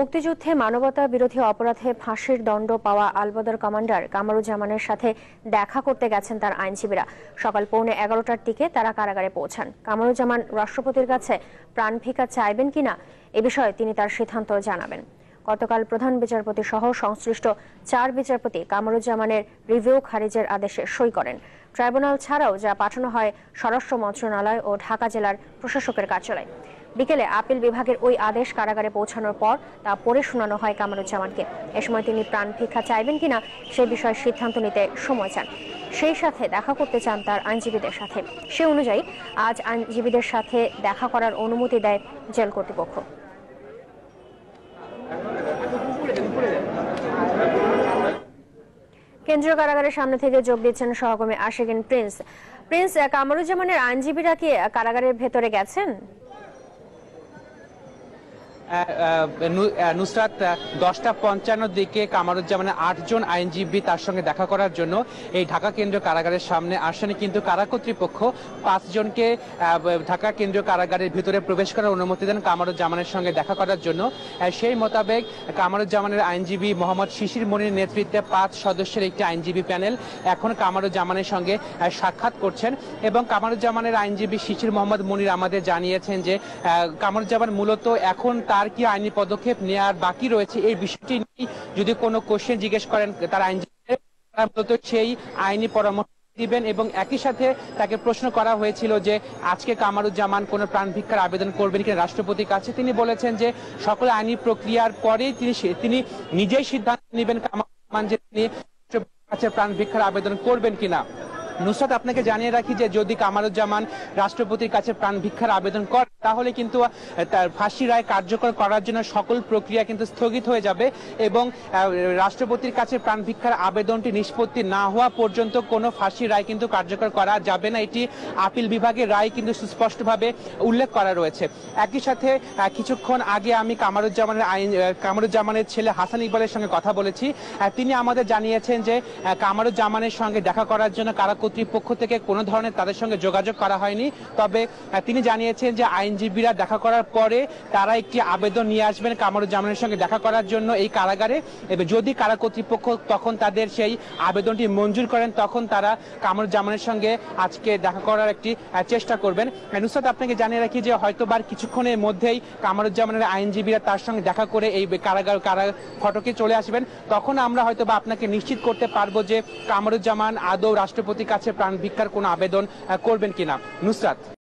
মুক্তিযুদ্ধে মানবতা বিরোধী অপরাধে ফাঁসির দণ্ড পাওয়া আলবদর কমান্ডার কামরুজ্জামানের সাথে দেখা করতে গেছেন তার আইনজীবীরা। সকাল 11:15টার দিকে তারা কারাগারে পৌঁছান। কামরুজ্জামান রাষ্ট্রপতির কাছে প্রাণ ভিক্ষা চাইবেন কিনা এ বিষয়ে তিনি তার সিদ্ধান্ত জানাবেন। গতকাল প্রধান বিচারপতি সহ সংশ্লিষ্ট 4 বিচারপতি কামরুজ্জামানের রিভিউ খারিজের আদেশে সই করেন। ট্রাইব্যুনাল ছাড়াও যা পাঠানো হয় স্বরাষ্ট্র মন্ত্রণালয় ও ঢাকা জেলার প্রশাসকের কার্যালয়। বিকেলে আপিল বিভাগের ওই আদেশ কারাগারে পৌঁছানোর পর তা পড়ে শোনানো হয় কামরুজ্জামানকে। এ সময় তিনি প্রাণ ভিক্ষা চাইবেন কিনা সে বিষয়ে সিদ্ধান্ত নিতে সময় চান। সেই সাথে দেখা করতে চান তার আইনজীবীদের সাথে। সে অনুযায়ী আজ আইনজীবীদের সাথে দেখা করার অনুমতি দেয় জেল কর্তৃপক্ষ। কেন্দ্রীয় কারাগারের সামনে থেকে যোগ দিচ্ছেন সহকর্মী আশিকিন প্রিন্স। কামরুজ্জামানের আইনজীবীরা কি কারাগারের ভেতরে গেছেন? নুসরাত, 10:55 দিকে কামরুজ্জামানের 8 জন আইনজীবী তার সঙ্গে দেখা করার জন্য এই ঢাকা কেন্দ্রীয় কারাগারের সামনে আসেন, কিন্তু কারা কর্তৃপক্ষ 5 জনকে ঢাকা কেন্দ্রীয় কারাগারের ভিতরে প্রবেশ করার অনুমতি দেন কামরুজ্জামানের সঙ্গে দেখা করার জন্য। সেই মোতাবেক কামরুজ্জামানের আইনজীবী মোহাম্মদ শিশির মনির নেতৃত্বে 5 সদস্যের একটি আইনজীবী প্যানেল এখন কামরুজ্জামানের সঙ্গে সাক্ষাৎ করছেন। এবং কামরুজ্জামানের আইনজীবী শিশির মোহাম্মদ মনির আমাদের জানিয়েছেন যে কামরুজ্জামান মূলত এখন তার কি আইনি পদক্ষেপ নেওয়ার বাকি রয়েছে এই বিষয়টি নিয়ে যদি কোনো কোশ্চেন জিজ্ঞেস করেন তার আইনজীবী মূলত সেই আইনি পরামর্শ দিবেন। এবং একই সাথে তাকে প্রশ্ন করা হয়েছিল যে আজকে কামরুজ্জামান কোনো প্রাণ ভিক্ষার আবেদন করবেন কিনা রাষ্ট্রপতির কাছে। তিনি বলেছেন যে সকল আইনি প্রক্রিয়ার পরেই তিনি নিজেই সিদ্ধান্ত নেবেন কামরুজ্জামান যে তিনি রাষ্ট্রপতির কাছে প্রাণ ভিক্ষার আবেদন করবেন কিনা। নুসরাত, আপনাকে জানিয়ে রাখি যে যদি কামরুজ্জামান রাষ্ট্রপতির কাছে প্রাণ ভিক্ষার আবেদন করে তাহলে কিন্তু তার ফাঁসি রায় কার্যকর করার জন্য সকল প্রক্রিয়া কিন্তু স্থগিত হয়ে যাবে এবং রাষ্ট্রপতির কাছে প্রাণ ভিক্ষার আবেদনটি নিষ্পত্তি না হওয়া পর্যন্ত কোনো ফাঁসি রায় কিন্তু কার্যকর করা যাবে না। এটি আপিল বিভাগের রায় কিন্তু সুস্পষ্টভাবে উল্লেখ করা রয়েছে। একই সাথে কিছুক্ষণ আগে আমি কামরুজ্জামানের ছেলে হাসান ইকবালের সঙ্গে কথা বলেছি। তিনি আমাদের জানিয়েছেন যে কামরুজ্জামানের সঙ্গে দেখা করার জন্য কারা কর্তৃপক্ষ থেকে কোনো ধরনের তাদের সঙ্গে যোগাযোগ করা হয়নি। তবে তিনি জানিয়েছেন যে আইনজীবীরা দেখা করার পরে তারা একটি আবেদন নিয়ে আসবেন কামরুজ্জামানের সঙ্গে দেখা করার জন্য এই কারাগারে। এবং যদি কারা কর্তৃপক্ষ তখন তাদের সেই আবেদনটি মঞ্জুর করেন তখন তারা কামরুজ্জামানের সঙ্গে আজকে দেখা করার একটি চেষ্টা করবেন। নুসরাত, আপনাকে জানিয়ে রাখি যে হয়তোবার কিছুক্ষণের মধ্যেই কামরুজ্জামানের আইনজীবীরা তার সঙ্গে দেখা করে এই কারা ফটকে চলে আসবেন। তখন আমরা হয়তোবা আপনাকে নিশ্চিত করতে পারবো যে কামরুজ্জামান আদৌ রাষ্ট্রপতির কাছে প্রাণ ভিক্ষার কোনো আবেদন করবেন কিনা। নুসরাত।